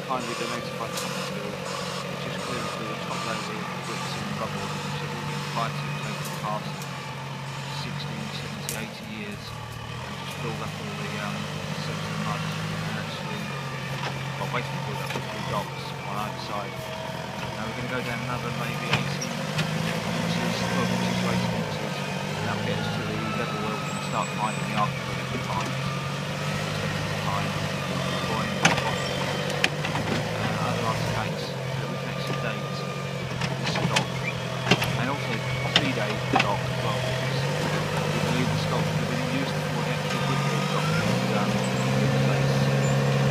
kindly donated by Toppesfield, which is clearing through the top layer of bricks and rubble, which have all been fighting over the past 60, 70, 80 years, and just build up all the silt and mud, and actually, well, basically build up 2 docks on either side. Now we're going to go down another maybe 18